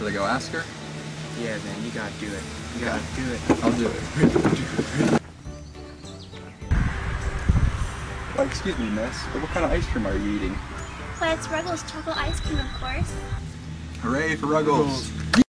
Should I go ask her? Yeah, man, you gotta do it. You gotta do it. I'll do it. Oh, excuse me, miss, but what kind of ice cream are you eating? Well, it's Ruggles chocolate ice cream, of course. Hooray for Ruggles!